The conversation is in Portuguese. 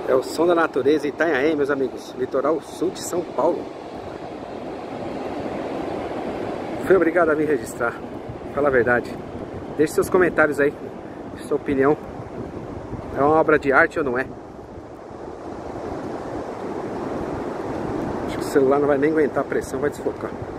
É o som da natureza em Itanhaém, meus amigos. Litoral sul de São Paulo. Fui obrigado a vir registrar. Fala a verdade. Deixe seus comentários aí. Sua opinião. É uma obra de arte ou não é? Acho que o celular não vai nem aguentar a pressão, vai desfocar.